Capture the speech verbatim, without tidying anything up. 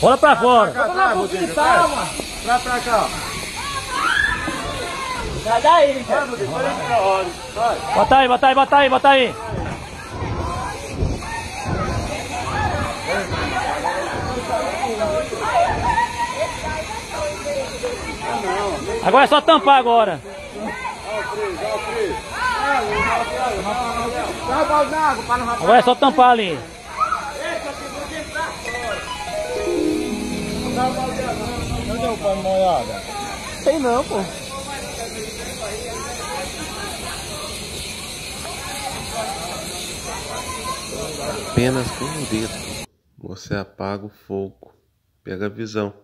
Bola pra fora. Vamos lá pro quintal, mano. Vai pra cá. Sai daí, cara. Bota aí, bota aí, bota aí, bota aí. Agora é só tampar agora. Agora é só tampar ali. Cadê o pano molhado? Sei não, pô. Apenas com o dedo você apaga o fogo. Pega a visão.